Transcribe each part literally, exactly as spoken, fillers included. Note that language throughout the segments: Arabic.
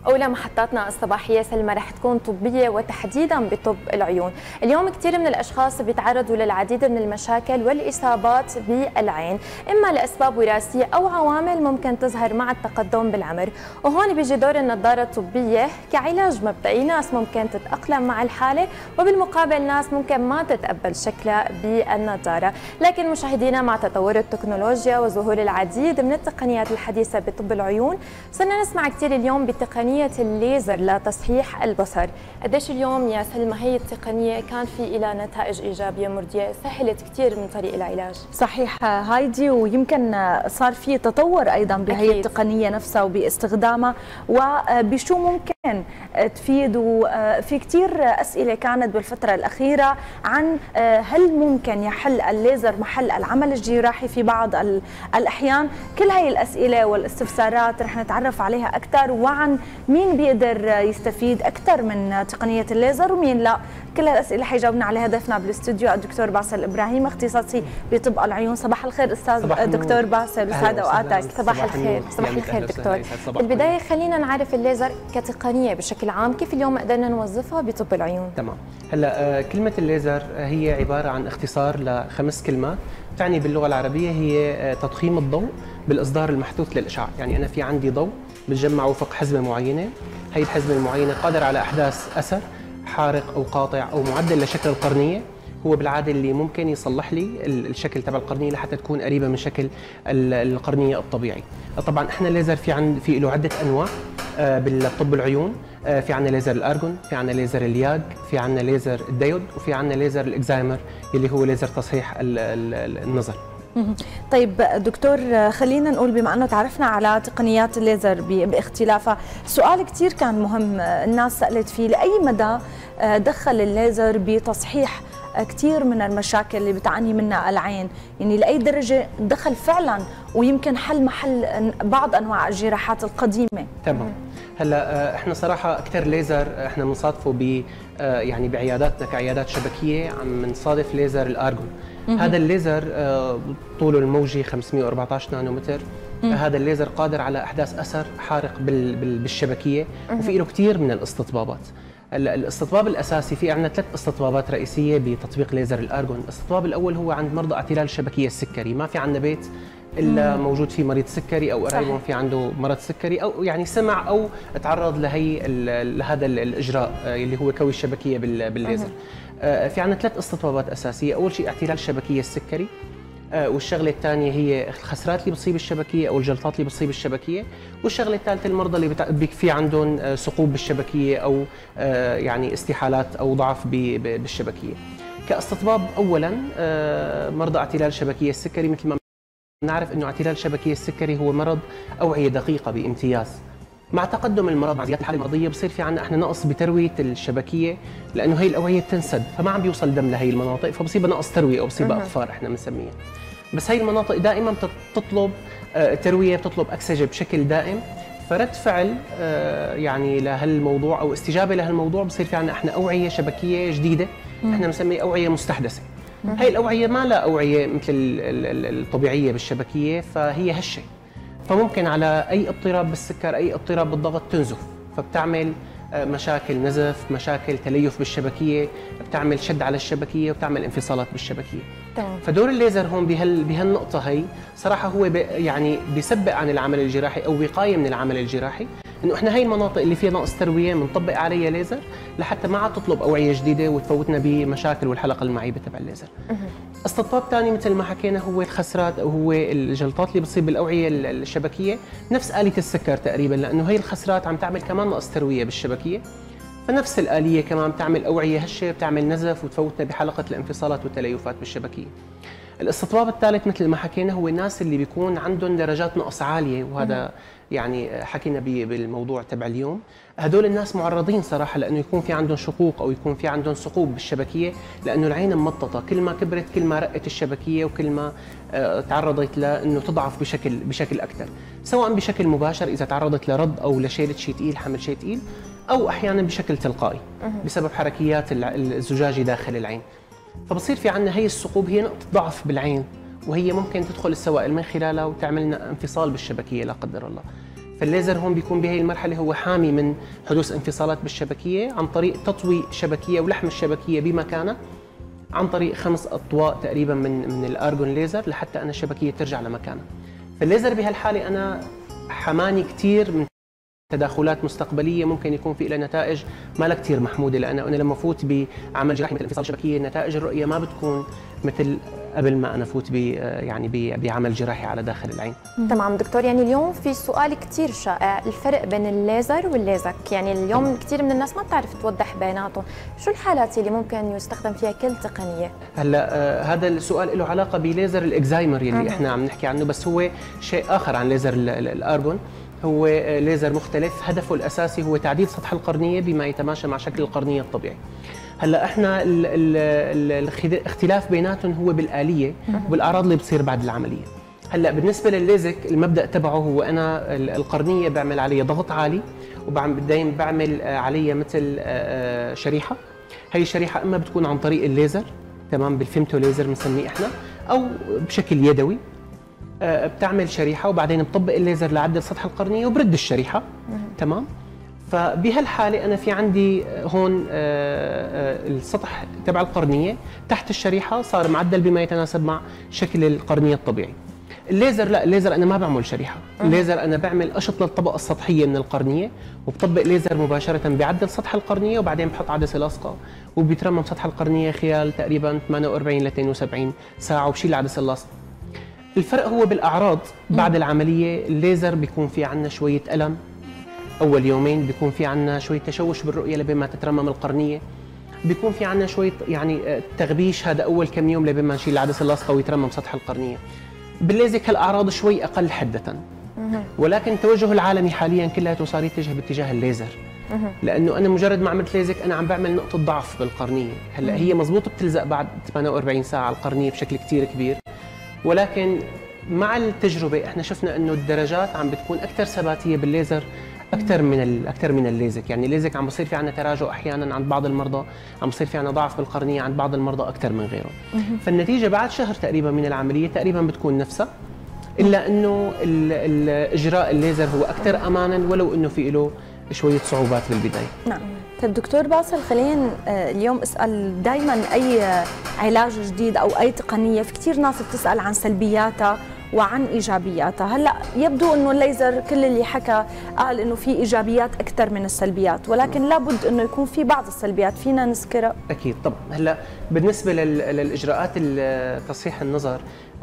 أولى محطاتنا الصباحية سلمى رح تكون طبية وتحديدا بطب العيون. اليوم كثير من الأشخاص بيتعرضوا للعديد من المشاكل والإصابات بالعين، إما لأسباب وراثية أو عوامل ممكن تظهر مع التقدم بالعمر، وهون بيجي دور النظارة الطبية كعلاج مبدئي. ناس ممكن تتأقلم مع الحالة وبالمقابل ناس ممكن ما تتقبل شكلها بالنظارة. لكن مشاهدينا، مع تطور التكنولوجيا وظهور العديد من التقنيات الحديثة بطب العيون، صرنا نسمع كثير اليوم بتقنية الليزر لتصحيح البصر. قديش اليوم يا سلمى هي التقنية كان في لها نتائج إيجابية مرضية، سهلت كثير من طريق العلاج؟ صحيح هايدي، ويمكن صار في تطور أيضا بهي التقنية نفسها وباستخدامها وبشو ممكن تفيد. وفي كثير أسئلة كانت بالفترة الأخيرة عن هل ممكن يحل الليزر محل العمل الجراحي في بعض الأحيان. كل هاي الأسئلة والاستفسارات رح نتعرف عليها أكثر، وعن مين بيقدر يستفيد أكثر من تقنية الليزر ومين لا. كل الأسئلة حيجاوبنا عليها ضيفنا بالاستوديو الدكتور باسل إبراهيم، اختصاصي بطب العيون. صباح الخير أستاذ دكتور باسل، وسعد أوقاتك. صباح الخير. صباح الخير دكتور. بالبداية خلينا نعرف الليزر كتقنية بشكل عام، كيف اليوم قدرنا نوظفها بطب العيون؟ تمام. هلا كلمة الليزر هي عبارة عن اختصار لخمس كلمات تعني باللغة العربية هي تضخيم الضوء بالإصدار المحدوث للإشعاع. يعني أنا في عندي ضوء بتجمعه فوق حزمة معينة، هي الحزمة المعينة قادرة على إحداث أثر حارق أو قاطع أو معدل لشكل القرنية، هو بالعادة اللي ممكن يصلح لي الشكل تبع القرنية لحتى تكون قريبة من شكل القرنية الطبيعي. طبعا احنا الليزر في عند في له عدة أنواع بالطب العيون. في عندنا ليزر الارجون، في عندنا ليزر الياج، في عندنا ليزر الديود، وفي عندنا ليزر الاكزايمر اللي هو ليزر تصحيح النظر. طيب دكتور، خلينا نقول بما انه تعرفنا على تقنيات الليزر باختلافها، سؤال كثير كان مهم الناس سألت فيه: لأي مدى دخل الليزر بتصحيح كثير من المشاكل اللي بتعاني منها العين؟ يعني لأي درجة دخل فعلا ويمكن حل محل بعض أنواع الجراحات القديمة؟ تمام. هلا احنا صراحه اكثر ليزر احنا بنصادفه ب يعني بعياداتنا كعيادات شبكيه، عم نصادف ليزر الارجون. هذا الليزر طوله الموجي خمسمئة وأربعة عشر نانومتر. هذا الليزر قادر على احداث اثر حارق بالشبكيه، وفي له كثير من الاستطبابات. الاستطباب الاساسي، في عندنا ثلاث استطبابات رئيسيه بتطبيق ليزر الارجون. الاستطباب الاول هو عند مرضى اعتلال الشبكيه السكري، ما في عندنا بيت الا موجود فيه مريض سكري او قريب في عنده مرض سكري، او يعني سمع او تعرض لهي لهذا الاجراء اللي هو كوي الشبكيه بالليزر. في عندنا ثلاث استطبابات اساسيه. اول شيء اعتلال الشبكيه السكري، والشغله الثانيه هي الخسرات اللي بتصيب الشبكيه او الجلطات اللي بتصيب الشبكيه، والشغله الثالثه المرضى اللي في عندهم ثقوب بالشبكيه او يعني استحالات او ضعف بالشبكيه. كاستطباب اولا مرضى اعتلال الشبكيه السكري، مثل ما نعرف انه اعتلال الشبكيه السكري هو مرض اوعيه دقيقه بامتياز. مع تقدم المرض، مع زياده الحاله المرضيه، بصير في عندنا احنا نقص بترويه الشبكيه، لانه هي الاوعيه بتنسد فما عم بيوصل دم لهي المناطق، فبصيبها نقص ترويه او بصيبها اقفار احنا بنسميها. بس هي المناطق دائما بتطلب ترويه، بتطلب اكسجه بشكل دائم، فرد فعل يعني لهالموضوع او استجابه لهالموضوع بصير في عندنا احنا اوعيه شبكيه جديده احنا بنسميها اوعيه مستحدثه. هي الأوعية ما لها أوعية مثل الطبيعية بالشبكية، فهي هالشيء، فممكن على أي اضطراب بالسكر، أي اضطراب بالضغط تنزف، فبتعمل مشاكل نزف، مشاكل تليف بالشبكية، بتعمل شد على الشبكية وبتعمل انفصالات بالشبكية. تمام. فدور الليزر هون بهال بهالنقطة هي صراحة هو يعني بيسبق عن العمل الجراحي أو وقاية من العمل الجراحي، انه احنا هي المناطق اللي فيها نقص ترويه بنطبق عليها ليزر لحتى ما عاد تطلب اوعيه جديده وتفوتنا بمشاكل والحلقه المعيبه تبع الليزر. استطباب ثاني مثل ما حكينا هو الخسرات او هو الجلطات اللي بتصيب بالاوعيه الشبكيه، نفس آلية السكر تقريبا، لانه هي الخسرات عم تعمل كمان نقص ترويه بالشبكيه، فنفس الآلية كمان بتعمل اوعيه هشه، بتعمل نزف وتفوتنا بحلقه الانفصالات والتليفات بالشبكيه. الاستطباب الثالث مثل ما حكينا هو الناس اللي بيكون عندهم درجات نقص عاليه، وهذا يعني حكينا بالموضوع تبع اليوم. هدول الناس معرضين صراحه لانه يكون في عندهم شقوق او يكون في عندهم ثقوب بالشبكيه، لانه العين ممططه، كل ما كبرت كل ما رقت الشبكيه وكل ما تعرضت لانه تضعف بشكل بشكل اكثر، سواء بشكل مباشر اذا تعرضت لرد او لشيله شيء ثقيل، حمل شيء ثقيل، او احيانا بشكل تلقائي بسبب حركيات الزجاجه داخل العين. فبصير في عندنا هي الثقوب هي نقطه ضعف بالعين، وهي ممكن تدخل السوائل من خلالها وتعمل لنا انفصال بالشبكيه لا قدر الله. فالليزر هون بيكون بهي المرحله هو حامي من حدوث انفصالات بالشبكيه عن طريق تطوي شبكيه ولحم الشبكيه بمكانها عن طريق خمس اطواء تقريبا من من الارجون ليزر لحتى انا الشبكيه ترجع لمكانها. فالليزر بهالحاله انا حماني كثير من تداخلات مستقبليه ممكن يكون في لها نتائج ما لها كثير محموده، لانه انا لما افوت بعمل جراحي مثل انفصال شبكيه نتائج الرؤيه ما بتكون مثل قبل ما انا افوت ب يعني بعمل جراحي على داخل العين. تمام دكتور، يعني اليوم في سؤال كثير شائع، الفرق بين الليزر والليزك، يعني اليوم كثير من الناس ما بتعرف توضح بيناتهم، شو الحالات اللي ممكن يستخدم فيها كل تقنيه؟ هلا آه هذا السؤال له علاقه بليزر الاكزايمر اللي احنا عم نحكي عنه، بس هو شيء اخر عن ليزر الارجون. هو ليزر مختلف، هدفه الاساسي هو تعديل سطح القرنيه بما يتماشى مع شكل القرنيه الطبيعي. هلا احنا الاختلاف بيناتهم هو بالآلية وبالاعراض اللي بتصير بعد العمليه. هلا بالنسبه للليزك المبدا تبعه هو انا القرنيه بعمل عليها ضغط عالي وبعدين بعمل عليها مثل شريحه. هي الشريحه اما بتكون عن طريق الليزر تمام بالفيمتو ليزر بنسميه احنا، او بشكل يدوي بتعمل شريحه وبعدين بطبق الليزر لعدل سطح القرنيه وبرد الشريحه تمام. فبهالحاله انا في عندي هون السطح تبع القرنيه تحت الشريحه صار معدل بما يتناسب مع شكل القرنيه الطبيعي. الليزر لا، الليزر انا ما بعمل شريحه، الليزر انا بعمل قشط للطبقه السطحيه من القرنيه وبطبق ليزر مباشره بعدل سطح القرنيه وبعدين بحط عدسه لاصقه وبيترمم سطح القرنيه خلال تقريبا ثمانية وأربعين ل اثنين وسبعين ساعه وبشيل العدسه اللاصقه. الفرق هو بالاعراض بعد العمليه. الليزر بيكون في عندنا شويه الم اول يومين، بيكون في عندنا شويه تشوش بالرؤيه لبين ما تترمم القرنيه، بيكون في عندنا شويه يعني تغبيش هذا اول كم يوم لبين ما نشيل العدسه اللاصقه ويترمم سطح القرنيه. بالليزك هالاعراض شوي اقل حده، ولكن التوجه العالمي حاليا كلها صار يتجه باتجاه الليزر، لانه انا مجرد ما عملت ليزك انا عم بعمل نقطه ضعف بالقرنيه. هلا هي مزبوط بتلزق بعد ثمانية وأربعين ساعه القرنيه بشكل كثير كبير، ولكن مع التجربه احنا شفنا انه الدرجات عم بتكون اكثر ثباتيه بالليزر اكثر من اكثر من الليزك. يعني الليزك عم بصير في عندنا تراجع احيانا عند بعض المرضى، عم بصير في عندنا ضعف بالقرنيه عند بعض المرضى اكثر من غيره. فالنتيجه بعد شهر تقريبا من العمليه تقريبا بتكون نفسها، الا انه الاجراء الليزر هو اكثر امانا ولو انه في له شويه صعوبات بالبدايه. نعم. طيب دكتور باسل، خلينا اليوم اسال دائما اي علاج جديد او اي تقنيه في كثير ناس بتسال عن سلبياتها وعن ايجابياتها. هلا يبدو انه الليزر كل اللي حكى قال انه في ايجابيات اكثر من السلبيات، ولكن لابد انه يكون في بعض السلبيات، فينا نذكرها؟ اكيد طبعا. هلا بالنسبه للاجراءات تصحيح النظر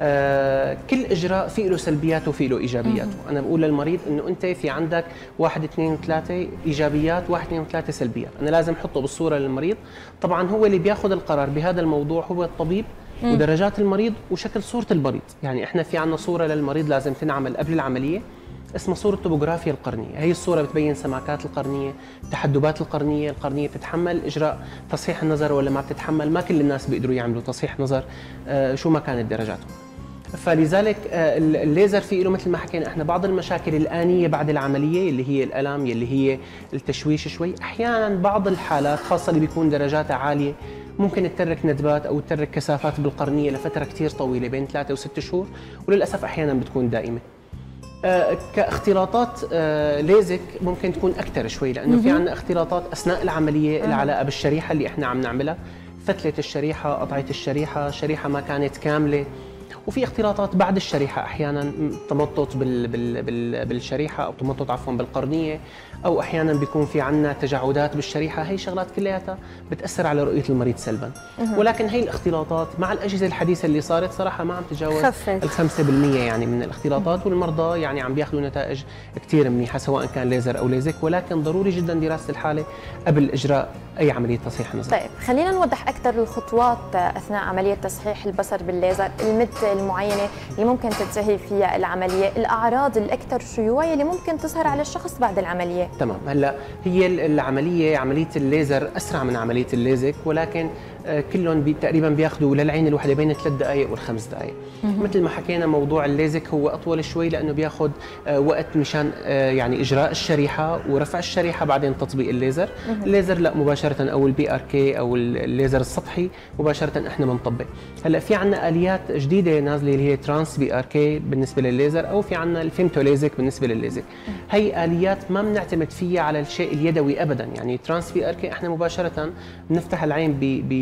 آه كل اجراء فيه له سلبياته وفيه له ايجابياته. انا بقول للمريض انه انت في عندك واحد اثنين وثلاثه ايجابيات، واحد اثنين وثلاثه سلبيات، انا لازم احطه بالصوره للمريض. طبعا هو اللي بياخذ القرار بهذا الموضوع هو الطبيب ودرجات المريض وشكل صورة المريض. يعني احنا في عندنا صورة للمريض لازم تنعمل قبل العملية اسمها صورة توبوغرافيا القرنية. هي الصورة بتبين سماكات القرنية، تحدبات القرنية، القرنية بتتحمل إجراء تصحيح النظر ولا ما بتتحمل. ما كل الناس بيقدروا يعملوا تصحيح نظر آه شو ما كانت درجاتهم. فلذلك آه الليزر فيه له مثل ما حكينا احنا بعض المشاكل الآنية بعد العملية اللي هي الألم، اللي هي التشويش شوي. أحيانا بعض الحالات خاصة اللي بيكون درجاتها عالية ممكن تترك ندبات او تترك كثافات بالقرنيه لفتره كثير طويله بين ثلاثة وست شهور، وللاسف احيانا بتكون دائمه. آه كاختلاطات آه ليزك ممكن تكون اكثر شوي، لانه في عندنا اختلاطات اثناء العمليه لها علاقه بالشريحه اللي احنا عم نعملها، فتله الشريحه، قطعه الشريحه، شريحه ما كانت كامله، وفي اختلاطات بعد الشريحه احيانا تمطط بال بال بال بالشريحه او تمطط عفوا بالقرنيه، او احيانا بيكون في عندنا تجاعدات بالشريحه. هي شغلات كلياتها بتاثر على رؤيه المريض سلبا. ولكن هي الاختلاطات مع الاجهزه الحديثه اللي صارت صراحه ما عم تتجاوز ال خمسة بالمئة يعني من الاختلاطات، والمرضى يعني عم بياخذوا نتائج كثير منيحه سواء كان ليزر او ليزك. ولكن ضروري جدا دراسه الحاله قبل اجراء اي عمليه تصحيح نظر. طيب خلينا نوضح اكثر الخطوات اثناء عمليه تصحيح البصر بالليزر، المده المعينه اللي ممكن تنتهي فيها العمليه، الاعراض الاكثر شيوعيه اللي ممكن تظهر على الشخص بعد العمليه. تمام. هلا هي العمليه عمليه الليزر اسرع من عمليه الليزك، ولكن كلهم بي تقريبا بياخذوا للعين الواحده بين ثلاث دقائق والخمس دقائق. مثل ما حكينا موضوع الليزك هو اطول شوي لانه بياخذ وقت مشان يعني اجراء الشريحه ورفع الشريحه بعدين تطبيق الليزر. الليزر لا مباشره، او البي ار كي او الليزر السطحي مباشره احنا بنطبق. هلا في عندنا اليات جديده نازله اللي هي ترانس بي ار كي بالنسبه للليزر، او في عندنا الفيمتو ليزك بالنسبه للليزك. هي اليات ما بنعتمد فيها على الشيء اليدوي ابدا، يعني ترانس بي ار كي احنا مباشره بنفتح العين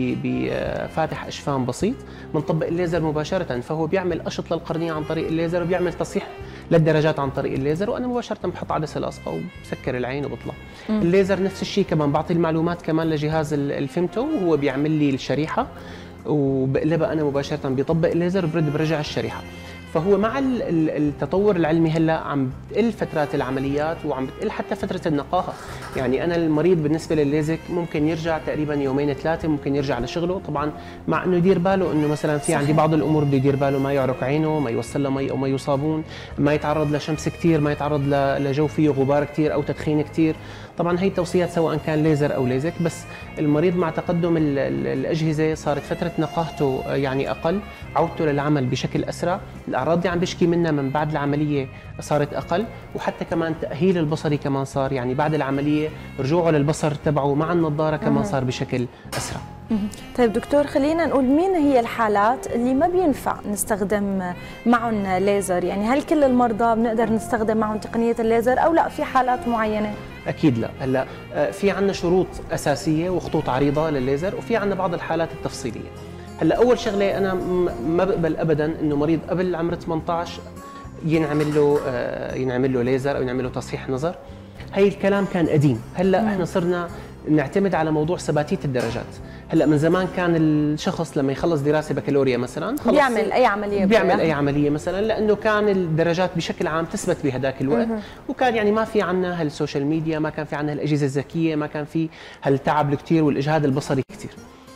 بفاتح اشفان بسيط، بنطبق الليزر مباشره، فهو بيعمل قشط للقرنيه عن طريق الليزر وبيعمل تصحيح للدرجات عن طريق الليزر، وانا مباشره بحط عدسه لاصقه وبسكر العين وبطلع. مم. الليزر نفس الشيء كمان، بعطي المعلومات كمان لجهاز الفيمتو وهو بيعمل لي الشريحه وبقلبها انا مباشره، بيطبق الليزر وبرد برجع الشريحه. فهو مع التطور العلمي هلا عم بتقل فترات العمليات وعم بتقل حتى فتره النقاهه، يعني انا المريض بالنسبه للليزك ممكن يرجع تقريبا يومين ثلاثه، ممكن يرجع لشغله، طبعا مع انه يدير باله انه مثلا في عندي بعض الامور بده يدير باله، ما يعرق عينه، ما يوصل له مي او ما صابون، ما يتعرض لشمس كثير، ما يتعرض لجو فيه غبار كثير او تدخين كثير. طبعا هي توصيات سواء كان ليزر او ليزك، بس المريض مع تقدم ال ال الاجهزه صارت فتره نقاهته يعني اقل، عودته للعمل بشكل اسرع، الاعراض اللي عم بيشكي منها من بعد العمليه صارت اقل، وحتى كمان تاهيل البصري كمان صار، يعني بعد العمليه رجوعه للبصر تبعه مع النظاره كمان صار بشكل اسرع. طيب دكتور، خلينا نقول مين هي الحالات اللي ما بينفع نستخدم معهم ليزر؟ يعني هل كل المرضى بنقدر نستخدم معهم تقنية الليزر أو لا في حالات معينة؟ أكيد لا. هلا في عندنا شروط أساسية وخطوط عريضة للليزر، وفي عندنا بعض الحالات التفصيلية. هلا أول شغلة أنا ما بقبل أبدا إنه مريض قبل عمر ثمانية عشر ينعمل له ينعمل له ليزر أو ينعمل له تصحيح نظر. هي الكلام كان قديم، هلا مم. احنا صرنا نعتمد على موضوع ثباتيه الدرجات. هلا من زمان كان الشخص لما يخلص دراسه بكالوريا مثلا خلص بيعمل اي عمليه بيعمل اي عمليه مثلا، لانه كان الدرجات بشكل عام تثبت بهداك الوقت، مم. وكان يعني ما في عندنا هالسوشيال ميديا، ما كان في عندنا هالاجهزه الذكيه، ما كان في هالتعب الكثير والاجهاد البصري كثير.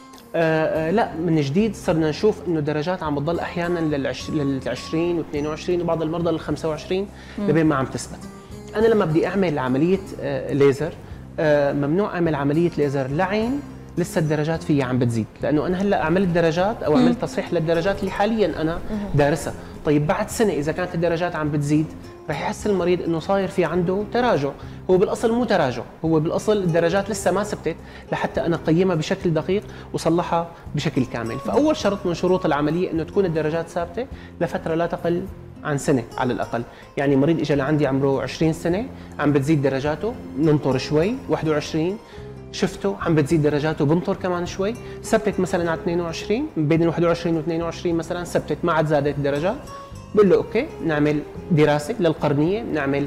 آه آه لا، من جديد صرنا نشوف انه درجات عم بتضل احيانا لل عشرين واثنين وعشرين وبعض المرضى لل خمسة وعشرين لبين ما عم تثبت. انا لما بدي اعمل عمليه آه ليزر آه ممنوع اعمل عمليه ليزر لعين لسه الدرجات فيها عم بتزيد، لانه انا هلا عملت درجات او عملت تصحيح للدرجات اللي حاليا انا دارسها. طيب بعد سنه اذا كانت الدرجات عم بتزيد رح يحس المريض انه صاير في عنده تراجع، هو بالاصل مو تراجع، هو بالاصل الدرجات لسه ما ثبتت لحتى انا اقيمها بشكل دقيق وصلحها بشكل كامل. فاول شرط من شروط العمليه انه تكون الدرجات ثابته لفتره لا تقل عن سنه على الاقل. يعني مريض اجى لعندي عمره عشرين سنه عم بتزيد درجاته، ننطر شوي، واحد وعشرين شفته عم بتزيد درجاته، بنطر كمان شوي، ثبتت مثلا على اثنين وعشرين، بين واحد وعشرين واثنين وعشرين مثلا ثبتت ما عاد زادت الدرجات، بقول له اوكي نعمل دراسه للقرنيه، نعمل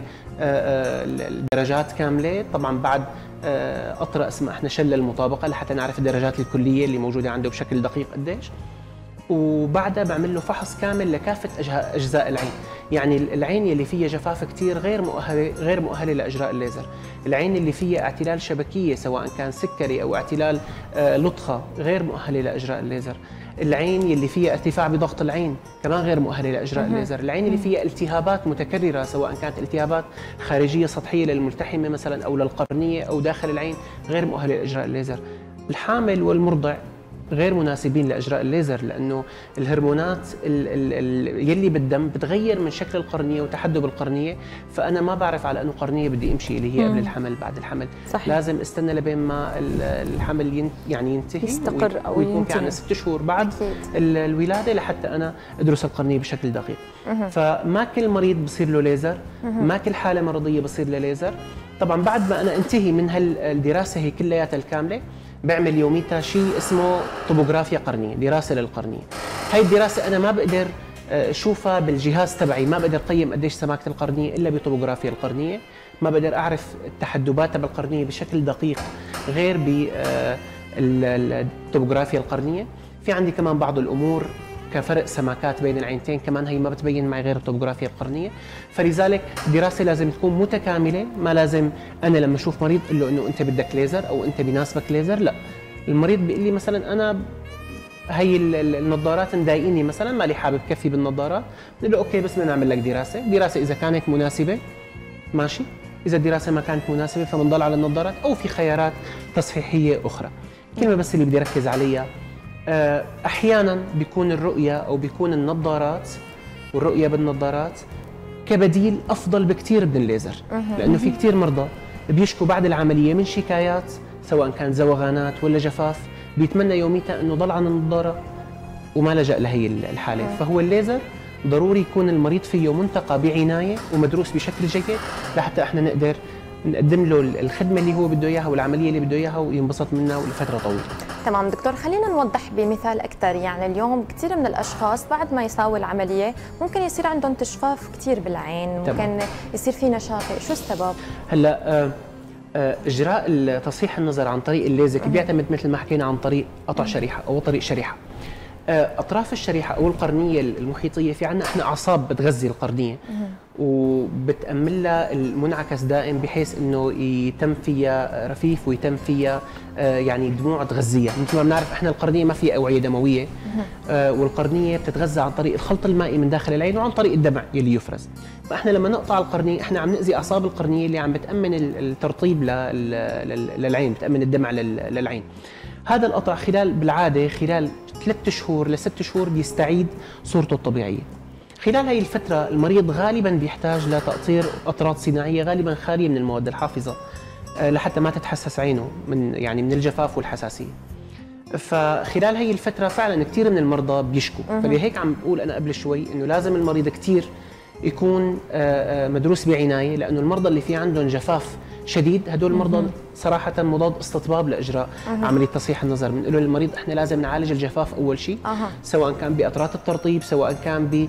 الدرجات كامله، طبعا بعد قطره اسمها احنا شله المطابقه لحتى نعرف الدرجات الكليه اللي موجوده عنده بشكل دقيق قديش، وبعدها بعمل له فحص كامل لكافه اجزاء العين. يعني العين اللي فيها جفاف كثير غير مؤهله غير مؤهله لاجراء الليزر، العين اللي فيها اعتلال شبكيه سواء كان سكري او اعتلال لطخه غير مؤهله لاجراء الليزر، العين اللي فيها ارتفاع بضغط العين كمان غير مؤهله لاجراء الليزر، العين اللي فيها التهابات متكرره سواء كانت التهابات خارجيه سطحيه للملتحمه مثلا او للقرنيه او داخل العين غير مؤهله لاجراء الليزر. الحامل والمرضع غير مناسبين لاجراء الليزر، لانه الهرمونات ال ال ال يلي بالدم بتغير من شكل القرنيه وتحدب القرنيه، فانا ما بعرف على انه قرنيه بدي امشي اللي هي قبل الحمل بعد الحمل. صحيح. لازم استنى لبين ما الحمل ين يعني ينتهي يستقر او ويكون في عندنا ست شهور بعد الولاده لحتى انا ادرس القرنيه بشكل دقيق. مم. فما كل مريض بصير له ليزر، مم. ما كل حاله مرضيه بصير له ليزر. طبعا بعد ما انا انتهي من هالدراسه هي كلياتها الكامله بعمل يوميتها شيء اسمه طبوغرافيا قرنيه، دراسه للقرنيه. هاي الدراسه انا ما بقدر اشوفها بالجهاز تبعي، ما بقدر اقيم قديش سماكه القرنيه الا بطبوغرافيا القرنيه، ما بقدر اعرف التحدبات تبع القرنيه بشكل دقيق غير بالطبوغرافيا القرنيه. في عندي كمان بعض الامور كفرق سماكات بين العينتين كمان هي ما بتبين معي غير الطبوغرافيا القرنيه، فلذلك الدراسه لازم تكون متكامله، ما لازم انا لما اشوف مريض اقول له انه انت بدك ليزر او انت بيناسبك ليزر، لا، المريض بيقول لي مثلا انا هي النظارات مضايقيني مثلا مالي حابب كفي بالنظارات، بقول له اوكي بس بدنا نعمل لك دراسه، دراسه اذا كانت مناسبه ماشي، اذا الدراسه ما كانت مناسبه فبنضل على النظارات او في خيارات تصحيحيه اخرى. الكلمه بس اللي بدي اركز عليها احيانا بيكون الرؤيه او بيكون النظارات والرؤيه بالنظارات كبديل افضل بكثير من الليزر، لانه في كثير مرضى بيشكوا بعد العمليه من شكايات سواء كانت زوغانات ولا جفاف، بيتمنى يوميتها انه ضل عن النظاره وما لجأ لهي الحاله. فهو الليزر ضروري يكون المريض فيه منتقى بعنايه ومدروس بشكل جيد لحتى احنا نقدر نقدم له الخدمه اللي هو بده اياها والعمليه اللي بده اياها وينبسط منها لفتره طويله. تمام دكتور، خلينا نوضح بمثال اكثر. يعني اليوم كثير من الاشخاص بعد ما يساوي العمليه ممكن يصير عندهم تجفاف كثير بالعين، ممكن تمام. يصير في نشاطه، شو السبب؟ هلا آه آه اجراء تصحيح النظر عن طريق الليزك بيعتمد مثل ما حكينا عن طريق قطع شريحه او طريق شريحه. اطراف الشريحه او القرنيه المحيطيه، في عندنا احنا اعصاب بتغذي القرنيه وبتامن لها المنعكس دائم بحيث انه يتم فيها رفيف ويتم فيها يعني دموع تغذيها. مثل ما بنعرف احنا القرنيه ما فيها اوعيه دمويه، والقرنيه بتتغذى عن طريق الخلط المائي من داخل العين وعن طريق الدمع يلي يفرز. فاحنا لما نقطع القرنيه احنا عم ناذي اعصاب القرنيه اللي عم بتامن الترطيب للعين، بتامن الدمع للعين. هذا القطع خلال بالعاده خلال ثلاث شهور لست شهور بيستعيد صورته الطبيعيه. خلال هي الفتره المريض غالبا بيحتاج لتقطير قطرات صناعيه غالبا خاليه من المواد الحافظه لحتى ما تتحسس عينه من يعني من الجفاف والحساسيه. فخلال هي الفتره فعلا كثير من المرضى بيشكوا، فلهيك عم بقول انا قبل شوي انه لازم المريض كثير يكون مدروس بعنايه، لانه المرضى اللي في عندهم جفاف شديد هدول المرضى صراحه مضاد استطباب لاجراء أه. عمليه تصحيح النظر. بنقول للمريض احنا لازم نعالج الجفاف اول شيء، أه. سواء كان بقطرات الترطيب، سواء كان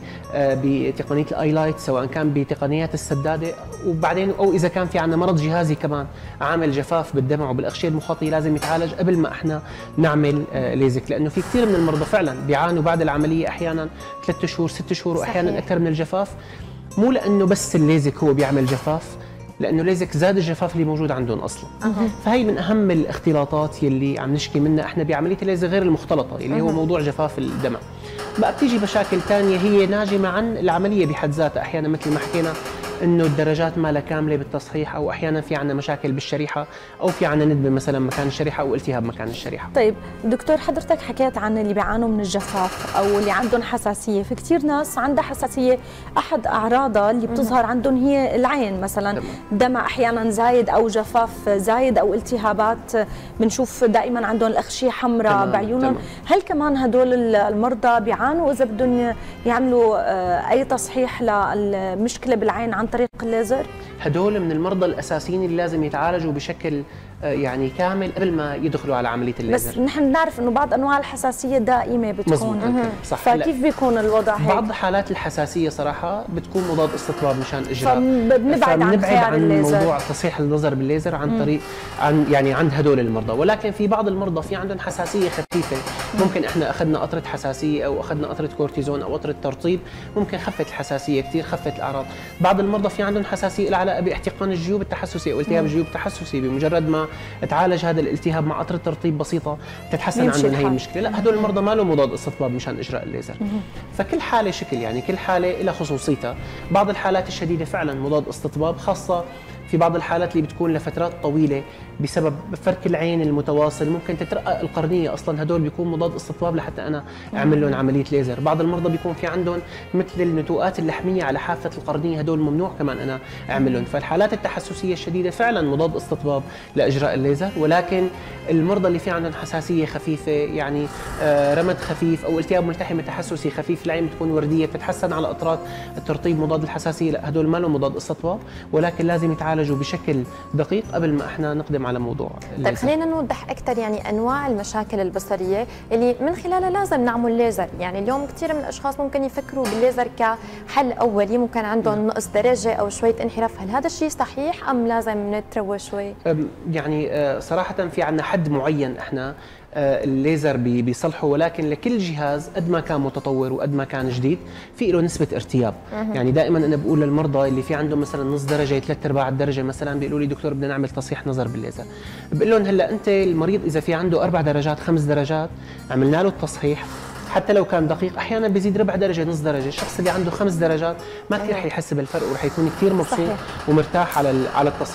بتقنيه الايلايت، سواء كان بتقنيات السداده، وبعدين او اذا كان في عندنا مرض جهازي كمان عامل جفاف بالدمع وبالاغشيه المخاطيه لازم يتعالج قبل ما احنا نعمل ليزك، لانه في كثير من المرضى فعلا بيعانوا بعد العمليه احيانا ثلاث شهور ست شهور واحيانا اكثر من الجفاف، مو لانه بس الليزك هو بيعمل جفاف، لانه ليزك زاد الجفاف اللي موجود عندهم اصلا. أه. فهي من اهم الاختلاطات يلي عم نشكي منها احنا بعمليه الليزر غير المختلطه اللي أه. هو موضوع جفاف الدمع. بقى بتيجي مشاكل ثانيه هي ناجمه عن العمليه بحد ذاتها، احيانا مثل ما حكينا انه الدرجات ما لها كامله بالتصحيح، او احيانا في عندنا مشاكل بالشريحه، او في عندنا ندبه مثلا مكان الشريحه او التهاب مكان الشريحه. طيب دكتور، حضرتك حكيت عن اللي بيعانوا من الجفاف او اللي عندهم حساسيه، في كثير ناس عندها حساسيه احد اعراضها اللي بتظهر عندهم هي العين مثلا، دمع احيانا زايد او جفاف زايد او التهابات، بنشوف دائما عندهم الاغشيه حمراء بعيونهم. هل كمان هدول المرضى بيعانوا اذا بدهم يعملوا اي تصحيح للمشكله بالعين عن طريق الليزر؟ هدول من المرضى الاساسيين اللي لازم يتعالجوا بشكل يعني كامل قبل ما يدخلوا على عمليه الليزر. بس نحن بنعرف انه بعض انواع الحساسيه دائمه بتكون، صح. فكيف بيكون الوضع هيك؟ بعض حالات الحساسيه صراحه بتكون مضاد استطباب مشان اجراء، فبنبعد عن خيار عن الليزر، موضوع تصحيح النظر بالليزر عن طريق عن يعني عند هدول المرضى. ولكن في بعض المرضى في عندهم حساسيه خفيفه، ممكن احنا اخذنا قطره حساسيه او اخذنا قطره كورتيزون او قطره ترطيب ممكن خفت الحساسيه كثير، خفت الاعراض. بعض المرضى في عندهم حساسيه لها علاقه باحتقان الجيوب التحسسي او التهاب الجيوب التحسسي، بمجرد ما تعالج هذا الالتهاب مع قطره ترطيب بسيطه تتحسن عندهم هي المشكله. لا، هدول المرضى ما لهم مضاد استطباب مشان اجراء الليزر. فكل حاله شكل، يعني كل حاله لها خصوصيتها. بعض الحالات الشديده فعلا مضاد استطباب، خاصه في بعض الحالات اللي بتكون لفترات طويله بسبب فرك العين المتواصل، ممكن تترقق القرنيه اصلا، هدول بيكون مضاد استطباب لحتى انا اعمل لهم عمليه ليزر. بعض المرضى بيكون في عندهم مثل النتوءات اللحميه على حافه القرنيه، هدول ممنوع كمان انا اعمل لهم. فالحالات التحسسيه الشديده فعلا مضاد استطباب لاجراء الليزر. ولكن المرضى اللي في عندهم حساسيه خفيفه، يعني رمد خفيف او التهاب ملتحم تحسسي خفيف، العين بتكون ورديه بتتحسن على قطرات الترطيب مضاد الحساسيه، لا هدول ما لهم مضاد استطباب، ولكن لازم يتعالجوا بشكل دقيق قبل ما احنا نقدم على موضوع الليزر. طيب خلينا نوضح اكثر يعني انواع المشاكل البصريه اللي من خلالها لازم نعمل ليزر. يعني اليوم كثير من الاشخاص ممكن يفكروا بالليزر كحل اولي، ممكن عندهم نقص درجه او شويه انحراف، هل هذا الشيء صحيح ام لازم نتروى شوي؟ يعني صراحه في عندنا حد معين احنا الليزر بيصلحه، ولكن لكل جهاز قد ما كان متطور وقد ما كان جديد في له نسبه ارتياب. يعني دائما انا بقول للمرضى اللي في عندهم مثلا نص درجه ثلاث ارباع الدرجه مثلا، بيقولوا لي دكتور بدنا نعمل تصحيح نظر بالليزر، بقول لهم هلا انت المريض اذا في عنده اربع درجات خمس درجات عملنا له التصحيح، حتى لو كان دقيق احيانا بيزيد ربع درجه نص درجه، الشخص اللي عنده خمس درجات ما كثير حيحس بالفرق ورح يكون كثير مبسوط صحيح. ومرتاح على على التصحيح.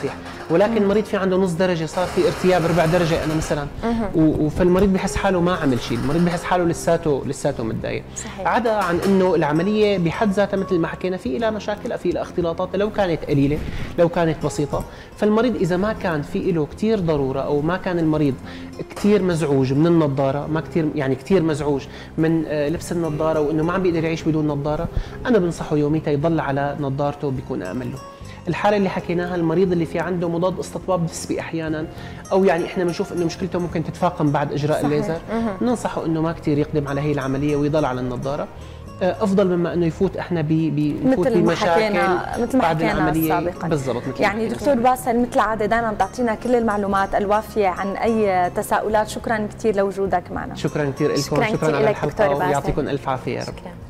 ولكن المريض في عنده نص درجه، صار في ارتياب ربع درجه انا مثلا، فالمريض بحس حاله ما عمل شيء، المريض بحس حاله لساته لساته متضايق. عدا عن انه العمليه بحد ذاتها مثل ما حكينا في لها مشاكل، في لها اختلاطات لو كانت قليله، لو كانت بسيطه، فالمريض اذا ما كان في له كثير ضروره او ما كان المريض كثير مزعوج من النظاره، ما كثير يعني كثير مزعوج من لبس النظاره وانه ما عم بيقدر يعيش بدون نظاره، انا بنصحه يوميتها يضل على نظارته بيكون امن له. الحاله اللي حكيناها المريض اللي في عنده مضاد استطباب نسبي احيانا، او يعني احنا بنشوف انه مشكلته ممكن تتفاقم بعد اجراء صحيح. الليزر، بننصحه انه ما كثير يقدم على هي العمليه ويضل على النظاره افضل مما انه يفوت احنا بيفوت بمشاكل مثل ما بعد العمليه سابقا. بالضبط. يعني دكتور باسل مثل العاده دائما بتعطينا كل المعلومات الوافيه عن اي تساؤلات، شكرا كثير لوجودك معنا. شكرا كثير لكم، شكرا, شكرا على الحلقه ويعطيكم الف عافيه يا رب. شكرا.